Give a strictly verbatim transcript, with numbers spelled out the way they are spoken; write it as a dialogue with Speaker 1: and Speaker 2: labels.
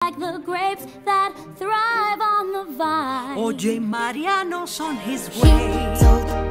Speaker 1: like the grapes that thrive on the vine.
Speaker 2: Oye, Mariano's on his
Speaker 1: He
Speaker 2: way.
Speaker 1: told